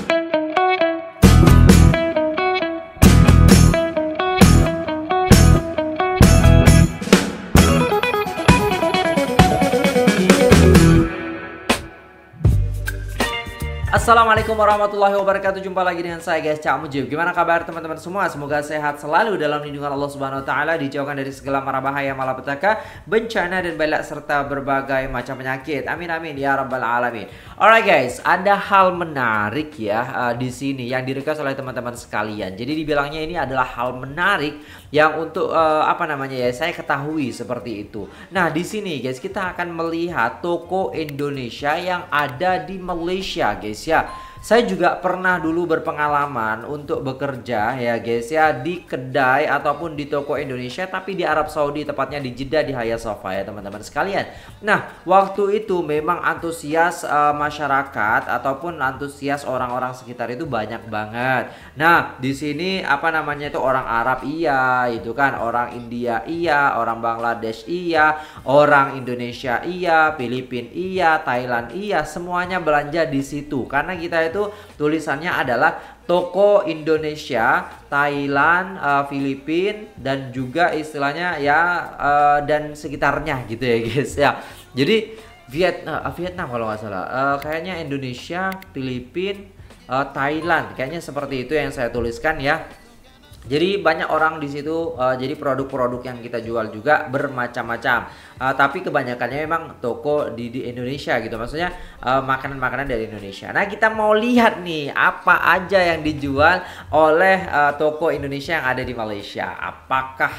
Assalamualaikum warahmatullahi wabarakatuh. Jumpa lagi dengan saya guys, Cak Mujib. Gimana kabar teman-teman semua? Semoga sehat selalu dalam lindungan Allah Subhanahu wa taala, dijauhkan dari segala mara bahaya, malapetaka, bencana dan balak serta berbagai macam penyakit. Amin amin ya rabbal alamin. Alright guys, ada hal menarik ya di sini yang di-request oleh teman-teman sekalian. Jadi dibilangnya ini adalah hal menarik yang untuk saya ketahui seperti itu. Nah, di sini guys kita akan melihat toko Indonesia yang ada di Malaysia guys ya. Saya juga pernah dulu berpengalaman untuk bekerja ya guys ya di kedai ataupun di toko Indonesia tapi di Arab Saudi, tepatnya di Jeddah di Hagia Sofa ya teman-teman sekalian. Nah, waktu itu memang antusias masyarakat ataupun antusias orang-orang sekitar itu banyak banget. Nah, di sini itu orang Arab iya, itu kan orang India iya, orang Bangladesh iya, orang Indonesia iya, Filipina iya, Thailand iya, semuanya belanja di situ karena kita itu tulisannya adalah toko Indonesia, Thailand, Filipina dan juga istilahnya ya dan sekitarnya gitu ya guys ya. Jadi Vietnam kalau nggak salah, kayaknya Indonesia, Filipina, Thailand, kayaknya seperti itu yang saya tuliskan ya. Jadi banyak orang di situ, jadi produk-produk yang kita jual juga bermacam-macam. Tapi kebanyakannya memang toko di Indonesia gitu, maksudnya makanan-makanan dari Indonesia. Nah, kita mau lihat nih apa aja yang dijual oleh toko Indonesia yang ada di Malaysia. Apakah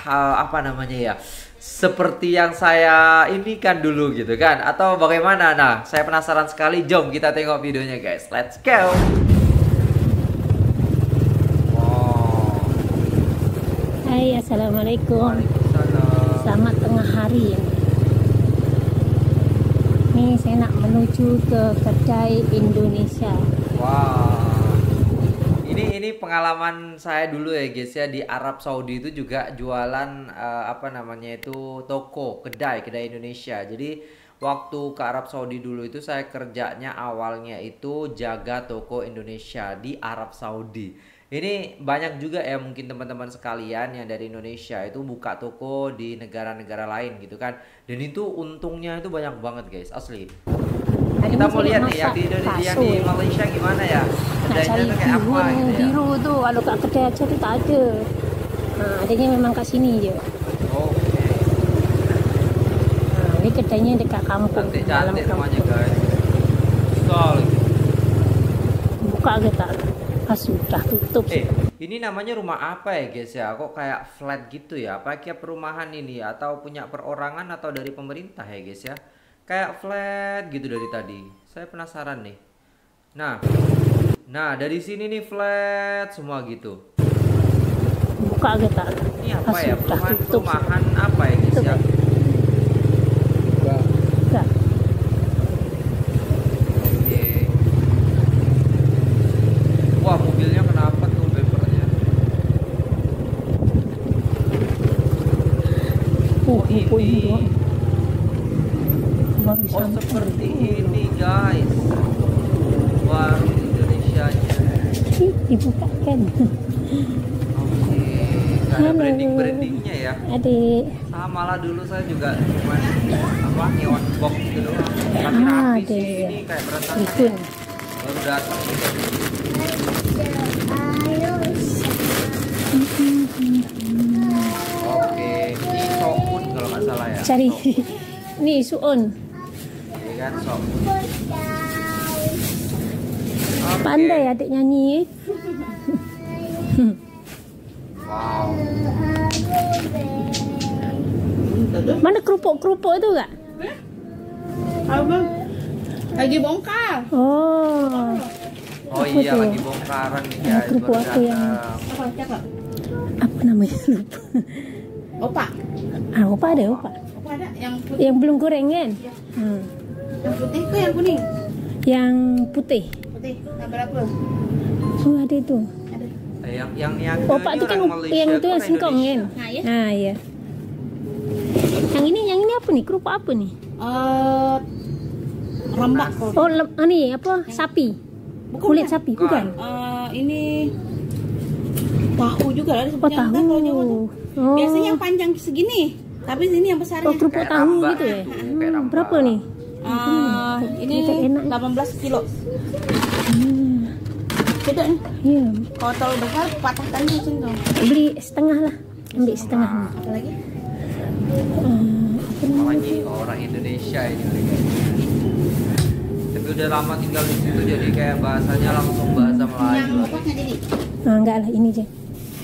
seperti yang saya ini kan dulu gitu kan, atau bagaimana? Nah, saya penasaran sekali. Jom kita tengok videonya guys. Let's go. Hai, assalamualaikum. Selamat tengah hari. Nih saya nak menuju ke kedai Indonesia. Wow. Ini pengalaman saya dulu ya guys ya, di Arab Saudi itu juga jualan toko kedai Indonesia. Jadi waktu ke Arab Saudi dulu itu saya kerjanya awalnya itu jaga toko Indonesia di Arab Saudi. Ini banyak juga ya mungkin teman-teman sekalian yang dari Indonesia itu buka toko di negara-negara lain gitu kan. Dan itu untungnya itu banyak banget guys, asli. Kita mau lihat nih yang di Indonesia, yang di Malaysia gimana ya. Kedainya tuh kayak apa gitu ya. Biru tuh kalau kat kedai aja tuh tak ada. Nah, adanya memang kat sini je. Oke. Nah, ini kedainya dekat kampung. Cantik-cantik namanya guys. Stall. Buka ke tak? Sudah tutup. Ini namanya rumah apa ya guys ya? Kok kayak flat gitu ya? Apa kayak perumahan ini atau punya perorangan atau dari pemerintah ya guys ya? Kayak flat gitu dari tadi. Saya penasaran nih. Nah dari sini nih flat semua gitu. Buka kita. Ini apa ya? Perumahan apa ya guys ya? Wah, mobilnya kenapa tuh bempernya? Oh ini. Oh seperti ini guys. Warung Indonesianya. Dibuka kan. Oke. Gak ada brandingnya ya. Adik. Sama lah dulu saya juga cuma neon box gitu doang. Tapi habis ini kayak berasa baru datang. Oke, ini Sokun kalau nggak salah ya. Cari, nih Suun. Ini kan Sokun. Pandai adik nyanyi. Wow. Mana kerupuk-kerupuk itu gak? Abang, lagi bongkar. Oh iya, lagi bongkaran nih guys. Kerupuk apa yang apa namanya? Opak. Opak ada, opak. Opak ada yang belum goreng kan? Ya. Yang putih itu yang kuning. Yang putih. Putih. Yang berapa? Oh ada itu. Ada. Yang opak itu kan yang itu yang singkong kan? Nah ya. Yang ini apa nih? Kerupuk apa nih? Rembak. Oh, ini apa? Sapi. Kulit sapi, bukan? Ini tahu juga lah Oh, disebutnya. tahu. Entah kalau Jawa tuh. Oh. Biasanya yang panjang segini, tapi ini yang besarnya. Oh, kerupuk Kayak tahu rambak gitu ya? itu, kayak rambak. Berapa nih? Ini Ini enak. 18 kilo. Beda nih. Iya. Kalau terlalu besar patahkan di sini tuh. Beli setengah lah. Ambil setengah. Apa lagi? Namanya orang Indonesia ini. Tapi udah lama tinggal di situ jadi kayak bahasanya langsung bahasa Melayu. Yang pokoknya jadi. Nah, enggak lah, ini aja.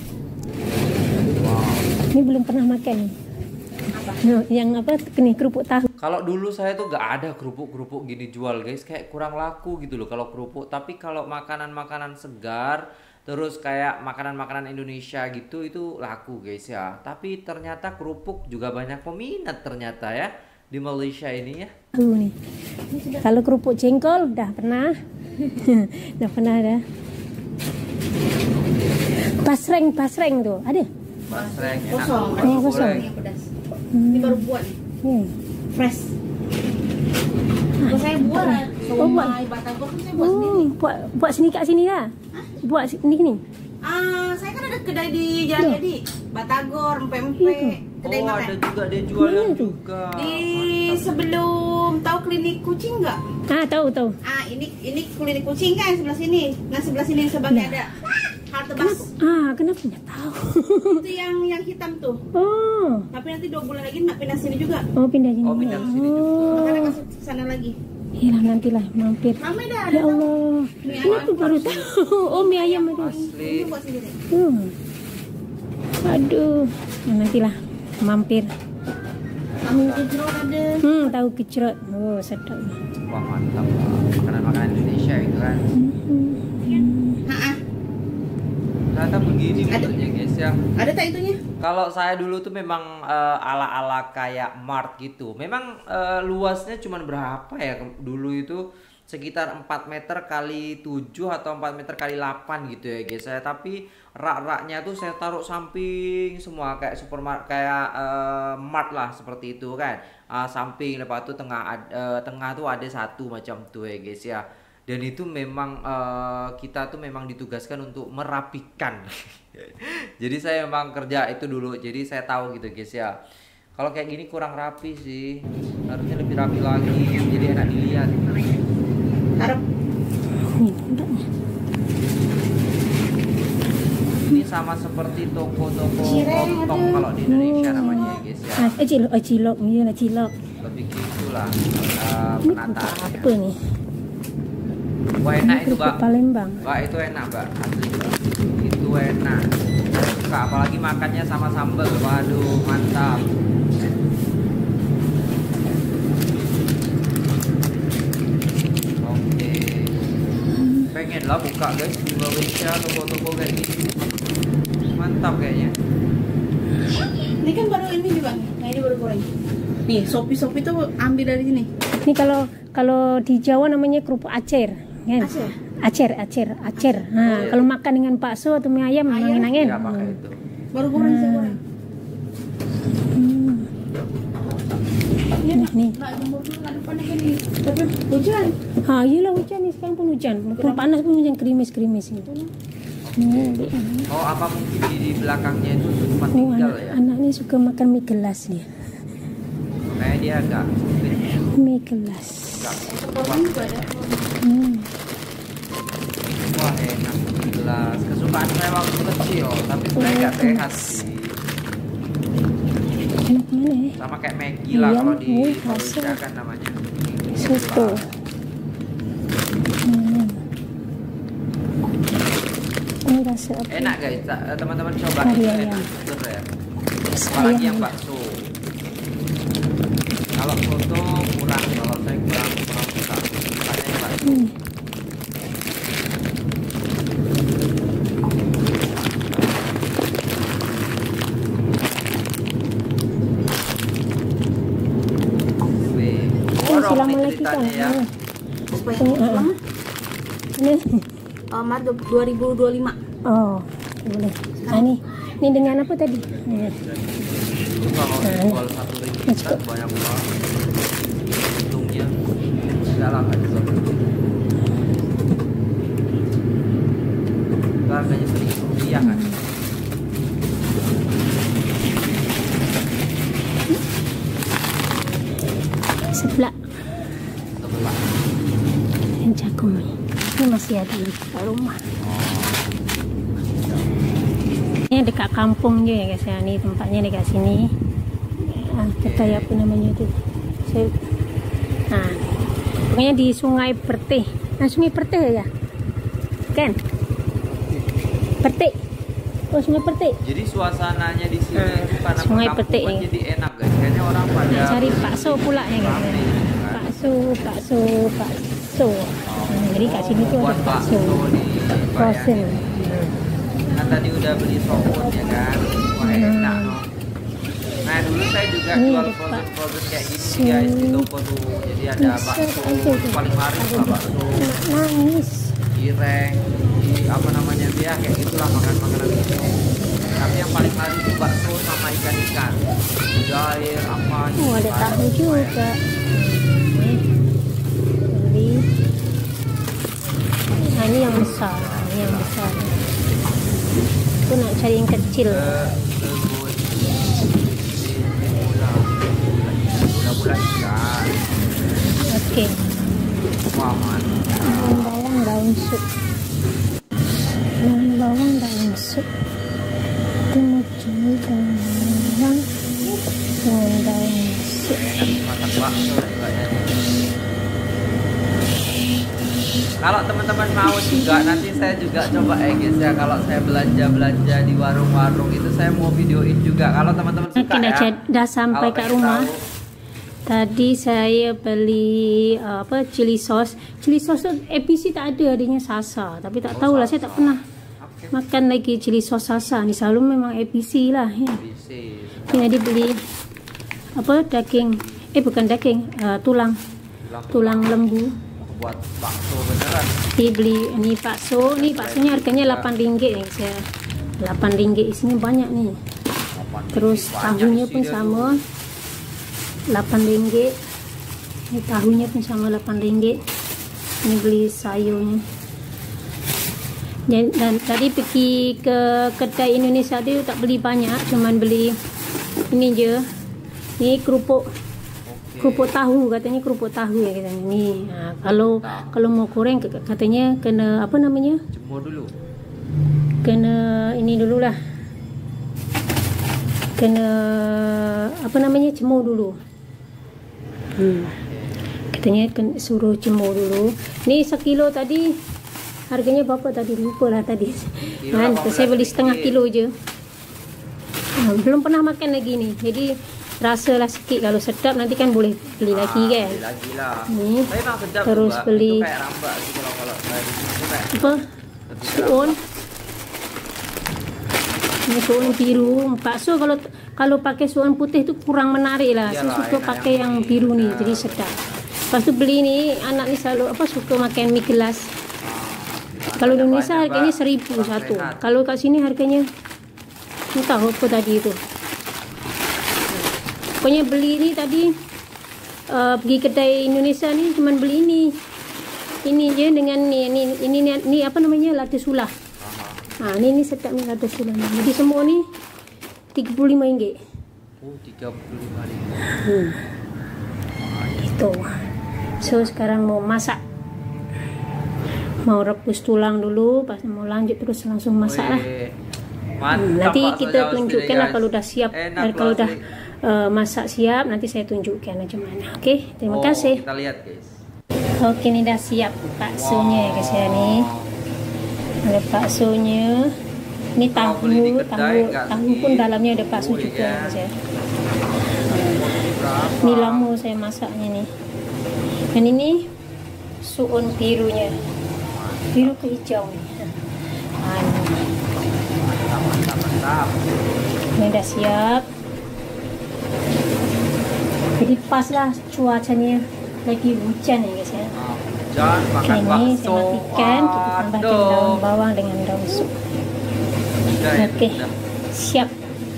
Wow. Ini belum pernah makan nih. No, yang apa? Nih kerupuk tahu. Kalau dulu saya tuh gak ada kerupuk-kerupuk gini jual guys, kayak kurang laku gitu loh kalau kerupuk. Tapi kalau makanan-makanan segar, terus kayak makanan-makanan Indonesia gitu itu laku guys ya. Tapi ternyata kerupuk juga banyak peminat ternyata ya di Malaysia ini ya. Tahu nih. Kalau kerupuk jengkol udah pernah. Udah pernah ada. Pasreng tuh ada. Basreng enak. Kosong. Nasi Oh, kosong. goreng. Yang pedas. Ini baru buat nih. Fresh. Kalau saya buat somai, batagor kan saya buat sendiri. Buat sini kat sini lah. Buat sini. Saya kan ada kedai di Jalan Jadi, batagor, empek-empek, kedai Oh makan. ada juga dia jualan Mana tuh? juga. Di sebelum tahu klinik kucing nggak? Tahu. Ini klinik kucing kan sebelah sini. Nah sebelah sini yang sebagainya ada halte bus. Kenapa enggak tahu? Itu yang hitam tuh. Oh. Tapi nanti 2 bulan lagi nak pindah sini juga. Pindah sini. Oh, pindah ke sini juga. Makanya masuk ke sana lagi. Iyalah nantilah mampir. Ramai dah. Ya Allah. Kenapa baru tahu? Oh, mie ayam ada. Asli. Ini buat sendiri. Aduh. Nantilah mampir. Tahu gejrot ada. Tahu gejrot. Oh, sedap. Wah mantap lah. Makanan-makanan Indonesia itu kan. Ternyata begini bentuknya guys ya. Ada tak itunya? Kalau saya dulu tuh memang ala-ala kayak mart gitu. Memang luasnya cuman berapa ya dulu itu sekitar 4 meter kali 7 atau 4 meter kali 8 gitu ya guys ya. Tapi rak-raknya tuh saya taruh samping semua kayak supermarket kayak mart lah seperti itu kan. Samping lepas itu tengah tuh ada satu macam tuh ya guys ya. Dan itu memang kita tuh memang ditugaskan untuk merapikan. Jadi saya memang kerja itu dulu. Jadi saya tahu gitu guys ya. Kalau kayak gini kurang rapi sih. Harusnya lebih rapi lagi. Jadi enak dilihat. Harap. Ini sama seperti toko-toko Cireng lontong ada. kalau di Indonesia namanya ya guys ya. Cilok. Iya, cilok. Lebih gitulah Ini penataannya. apa nih? Wah enak itu Kerupuk Mbak. Palembang. Mbak itu enak Mbak. Asli Mbak. Itu enak. Suka apalagi makannya sama sambal. Waduh mantap. Oke. Pengen lah buka guys di Malaysia toko-toko kayak gini. Mantap kayaknya. Ini kan baru ini juga. Nah ini baru goreng. Nih sopi tuh ambil dari sini. Ini kalau di Jawa namanya kerupuk acer, kan? Acer. Nah, kalau makan dengan bakso atau mie ayam, angin-angin. Ya pakai itu. Baru goreng saya goreng. Nah, nih. Nak jemur dulu nak depan ini. Tapi hujan. Iyalah hujan nih, sekarang pun hujan. Pun panas pun hujan gerimis ini. Oh apa mungkin di belakangnya itu tempat tinggal ya? Anak ini suka makan mie gelas dia. Kayak dia agak sempit. Mie gelas. Goreng juga ada. Wah enak jelas. Kesukaan saya waktu kecil, tapi sebenarnya nggak sehat sih. Enak mana ya? Sama kayak Maggi lah Ayam, kalau di bakso. Malaysia kan namanya. Soto. Ini rasa apa? Enak guys, teman-teman coba Kari itu ayam. enak bener ya. Ayam. Apalagi yang bakso. Kalau soto kurang, kalau saya kurang suka. Sukanya yang bakso. Selama lagi kan. ya. Supaya lama. Ini. Maret 2025. Oh, boleh. Ini dengan apa tadi? Itu kalau jual 1 liter banyak banget. Untungnya enggak lah, nggak juga. harganya Rp1.000 kan. Sebelah yang jagung ini masih ada di rumah. Ini dekat kampungnya ya guys ya, ini tempatnya dekat sini. Kedai apa namanya itu? Nah, pokoknya di Sungai Perteh. Nah, Sungai Perteh ya, kan? Perteh. Oh, Sungai Perteh. Jadi suasananya di sini karena Sungai Perteh perkampungan ini. jadi enak guys. Kayaknya orang pada Cari bakso pula ya guys. rame gitu kan. Bakso. Jadi kat sini tuh Buat ada bakso. di Frozen. Nah tadi udah beli soun ya kan. Wah enak no. Nah dulu saya juga Ini jual ada frozen kayak gini bakso. guys di toko tuh. Jadi ada bakso paling laris lah, bakso Nangis. gireng, apa namanya dia kayak gitulah makanan gitu. Tapi yang paling laris itu bakso sama ikan-ikan, jair apa. Oh, ada tahu juga. Beli. Nah, ini yang besar. Aku nak cari yang kecil. Gula ikan. Oke. Wah mantap. Bawang daun sup. Bawang daun sup. Kemudian bawang dengan daun sup. Enak makan bakso kayaknya. Kalau teman-teman mau juga nanti saya juga coba guys ya, kalau saya belanja di warung-warung itu saya mau videoin juga kalau teman-teman suka ya. Dah sampai ke rumah. Tadi saya beli chili sauce. Chili sauce tu APC tak ada, adanya Sasa. Tapi tak tahulah, saya tak pernah makan lagi chili sauce Sasa. Ni selalu memang APC lah ya. Jadi beli daging, bukan daging, tulang lembu. Buat bakso beneran. Dibeli ini bakso, baksonya harganya RM8 nih saya. RM8 isinya banyak nih. Terus tahunya pun sama RM8. Ini tahunya pun sama RM8. Ini beli sayurnya. Dan tadi pergi ke kedai Indonesia tu tak beli banyak, cuman beli ini je. Ini kerupuk tahu, katanya kerupuk tahu ya katanya. Nih, nah, kalau mau goreng katanya kena apa namanya? Jemur dulu. Kena ini dululah. Kena apa namanya? Jemur dulu. Katanya suruh jemur dulu. Ni 1 kilo tadi harganya berapa tadi? Lupa lah tadi. Kan saya beli setengah kilo je. Belum pernah makan lagi ni. Jadi rasalah sikit, kalau sedap nanti kan boleh beli lagi kan. Beli lagi lah. Ni. Tapi memang sedap Terus juga. beli Itu kayak rambak gitu kalau dari sini kayak apa? Suun. Ini suun biru. Bakso kalau pakai suun putih tu kurang menarik lah. Saya suka pakai yang biru ni, jadi sedap. Lepas tu beli ni, anak ni selalu suka makan mie gelas. Kalau di Indonesia harganya 1.000 satu. Kalau kat sini harganya entah apa tadi tu. Pokoknya beli ni tadi pergi kedai Indonesia ni cuman beli ini je dengan ini apa namanya, lada sulah. Ni sedap ni lada sulah ni. Jadi semua ni RM35. Oh, RM35. Gitu. So sekarang mau masak. Mau rebus tulang dulu, pas mau lanjut terus langsung masak lah. Nanti kita tunjukkan lah kalau dah siap, kalau dah masak siap, nanti saya tunjukkan macam mana. Oke, terima kasih. Kita lihat guys. Oke, ini dah siap baksonya ya guys ya nih. Ada baksonya. Ini tahu pun dalamnya ada bakso juga ya guys ya. Ini lama saya masaknya nih. Dan ini suun birunya. Biru ke hijau nih. Mantap. Ini dah siap. Jadi pas lah cuacanya lagi hujan ya guys ya. Hujan, makan bakso. Ini saya matikan, kita tambahkan daun bawang dengan daun sup. Oke, siap.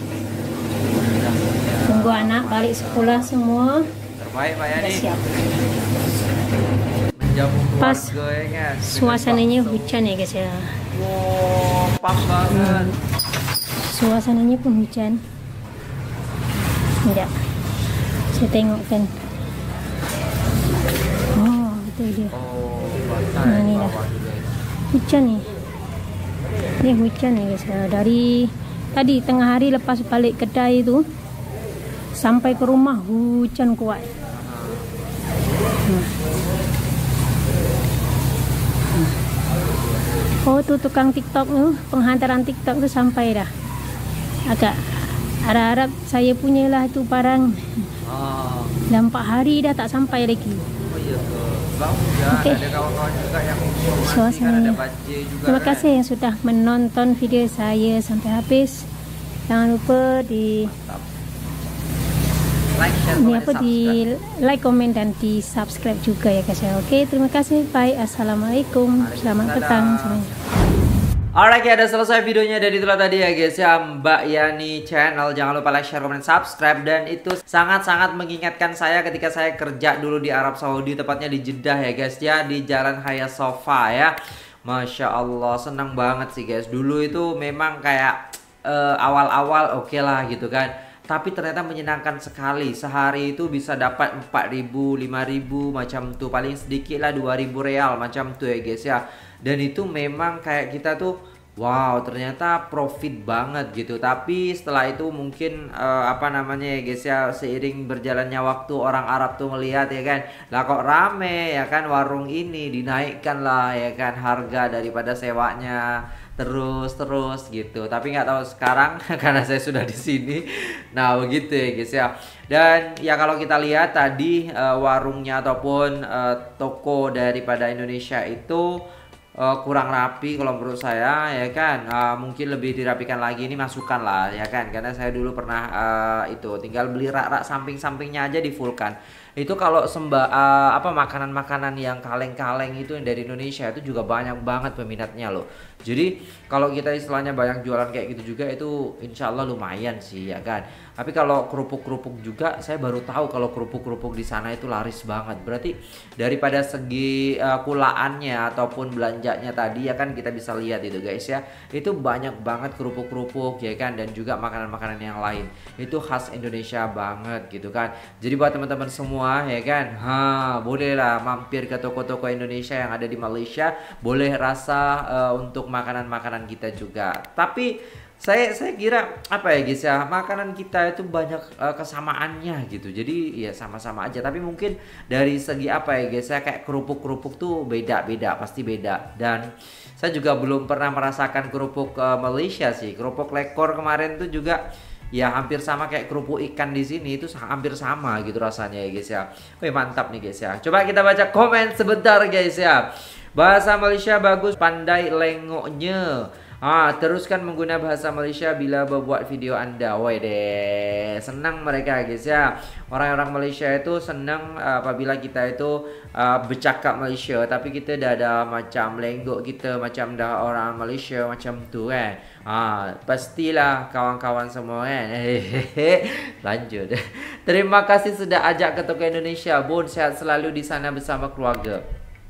Tunggu anak balik sekolah semua. Terbaik Pak Yani. Siap. jamu Pas keluarga ya kan. suasananya hujan ya guys ya. Wow, pas banget. Suasananya pun hujan. Enggak. Saya tengokkan. Oh, itu dia. Oh, basah Nah, ya ini bawah juga ya. Hujan nih. Ini hujan ya guys ya. Dari tadi tengah hari lepas balik kedai itu sampai ke rumah hujan kuat. Oh, tuh tukang TikTok tuh, penghantaran TikTok tuh sampai dah. Agak harap-harap saya punyalah itu barang. Oh, Dan 4 hari dah tak sampai lagi. oh iya tuh. Bagus ya. Oke. Ada kawan-kawan juga yang informasi kan, Suasananya. ada baca juga. Terima kan. kasih yang sudah menonton video saya sampai habis. Jangan lupa di Like, share, ini komen, apa di subscribe. like, komen dan di subscribe juga ya guys ya. Oke, terima kasih. Bye. Assalamualaikum. Selamat petang semuanya. Alright ya, udah selesai videonya dan itulah tadi ya guys ya, Mbak Yani Channel. Jangan lupa like, share, komen, subscribe. Dan itu sangat-sangat mengingatkan saya ketika saya kerja dulu di Arab Saudi, tepatnya di Jeddah ya guys ya, di Jalan Haya Sofa ya. Masya Allah, senang banget sih guys. Dulu itu memang kayak awal-awal oke lah gitu kan, tapi ternyata menyenangkan sekali. Sehari itu bisa dapat 4.000, 5.000 macam tuh, paling sedikit lah 2.000 real macam tuh ya guys ya. Dan itu memang kayak kita tuh wow, ternyata profit banget gitu. Tapi setelah itu mungkin apa namanya ya guys ya, seiring berjalannya waktu orang Arab tuh melihat ya kan, lah kok rame ya kan warung ini, dinaikkan lah ya kan harga daripada sewanya terus gitu. Tapi nggak tahu sekarang karena saya sudah di sini. Nah begitu ya guys ya. Dan ya kalau kita lihat tadi warungnya ataupun toko daripada Indonesia itu kurang rapi kalau menurut saya ya kan. Mungkin lebih dirapikan lagi, ini masukan lah ya kan, karena saya dulu pernah itu tinggal beli rak-rak samping-sampingnya aja di fullkan. Itu kalau apa makanan-makanan yang kaleng-kaleng itu yang dari Indonesia itu juga banyak banget peminatnya loh. Jadi kalau kita istilahnya banyak jualan kayak gitu juga itu insya Allah lumayan sih ya kan. Tapi kalau kerupuk-kerupuk juga saya baru tahu kalau kerupuk-kerupuk di sana itu laris banget. Berarti daripada segi kulaannya ataupun belanjanya tadi ya kan, kita bisa lihat itu guys ya. Itu banyak banget kerupuk-kerupuk ya kan, dan juga makanan-makanan yang lain. Itu khas Indonesia banget gitu kan. Jadi buat teman-teman semua ya kan, bolehlah mampir ke toko-toko Indonesia yang ada di Malaysia, boleh rasa untuk makanan-makanan kita juga. Tapi saya kira apa ya guys ya, makanan kita itu banyak kesamaannya gitu. Jadi ya sama-sama aja, tapi mungkin dari segi apa ya guys ya, kayak kerupuk-kerupuk tuh beda-beda, pasti beda. Dan saya juga belum pernah merasakan kerupuk Malaysia sih. Kerupuk lekor kemarin tuh juga ya hampir sama kayak kerupuk ikan di sini, itu hampir sama gitu rasanya ya guys ya. Wih mantap nih guys ya. Coba kita baca komen sebentar guys ya. Bahasa Malaysia bagus, pandai lengoknya. Teruskan menggunakan bahasa Malaysia bila membuat video Anda. Woi deh, senang mereka guys ya. Orang-orang Malaysia itu senang apabila kita itu bercakap Malaysia, tapi kita dah ada macam lenggok kita macam dah orang Malaysia macam tu kan. Pastilah kawan-kawan semua kan. Lanjut. Terima kasih sudah ajak ke toko Indonesia. Bun, sehat selalu di sana bersama keluarga.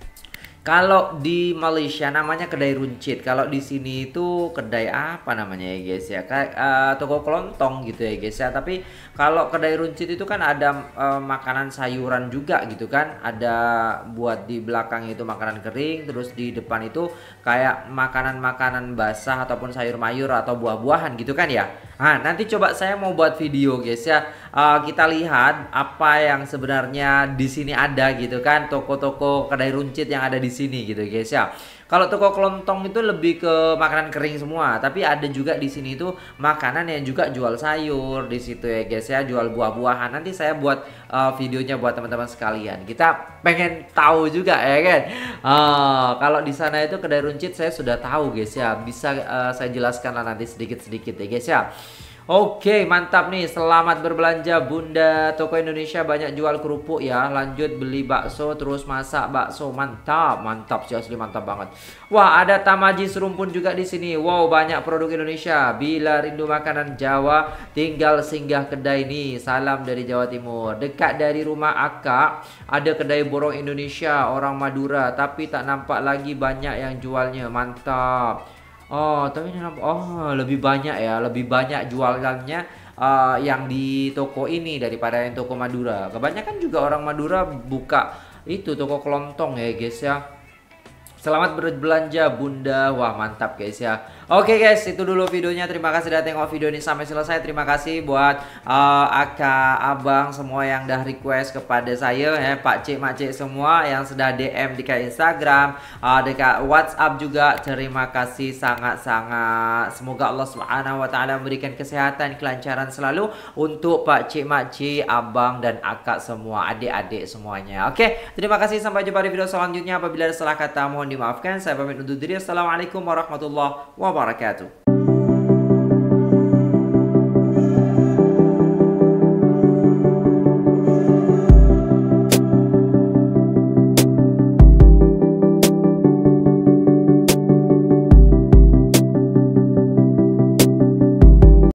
Kalau di Malaysia namanya kedai runcit. Kalau di sini itu kedai apa namanya ya guys ya, kayak toko kelontong gitu ya guys ya. Tapi kalau kedai runcit itu kan ada makanan sayuran juga gitu kan. Ada buat di belakang itu makanan kering, terus di depan itu kayak makanan-makanan basah ataupun sayur mayur atau buah-buahan gitu kan ya. Nanti coba saya mau buat video guys ya. Kita lihat apa yang sebenarnya di sini ada gitu kan, toko-toko kedai runcit yang ada di sini gitu guys ya. Kalau toko kelontong itu lebih ke makanan kering semua, tapi ada juga di sini itu makanan yang juga jual sayur di situ ya guys ya, jual buah-buahan. Nanti saya buat videonya buat teman-teman sekalian. Kita pengen tahu juga ya kan. Kalau di sana itu kedai runcit saya sudah tahu guys ya, bisa saya jelaskan lah nanti sedikit-sedikit ya guys ya. Oke, mantap nih. Selamat berbelanja Bunda. Toko Indonesia banyak jual kerupuk ya. Lanjut beli bakso terus masak bakso. Mantap, mantap sih, asli mantap banget. Wah, ada Tamaji Serumpun juga di sini. Wow, banyak produk Indonesia. Bila rindu makanan Jawa, tinggal singgah kedai ini. Salam dari Jawa Timur. Dekat dari rumah Akak ada kedai borong Indonesia orang Madura, tapi tak nampak lagi banyak yang jualnya. Mantap. Oh, tapi ini lebih banyak ya, lebih banyak jualannya yang di toko ini daripada yang toko Madura. Kebanyakan juga orang Madura buka itu toko kelontong ya guys ya. Selamat berbelanja Bunda. Wah, mantap guys ya. Oke guys, itu dulu videonya. Terima kasih sudah tengok video ini sampai selesai. Terima kasih buat akak, abang semua yang dah request kepada saya ya, Pak Cik, Mak Cik semua yang sudah DM dekat Instagram, dekat WhatsApp juga. Terima kasih sangat-sangat. Semoga Allah Subhanahu wa taala memberikan kesehatan, kelancaran selalu untuk Pak Cik, Mak Cik, abang dan akak semua, adik-adik semuanya. Oke, terima kasih, sampai jumpa di video selanjutnya. Apabila ada salah kata mohon dimaafkan. Saya pamit undur diri. Assalamualaikum warahmatullahi wabarakatuh.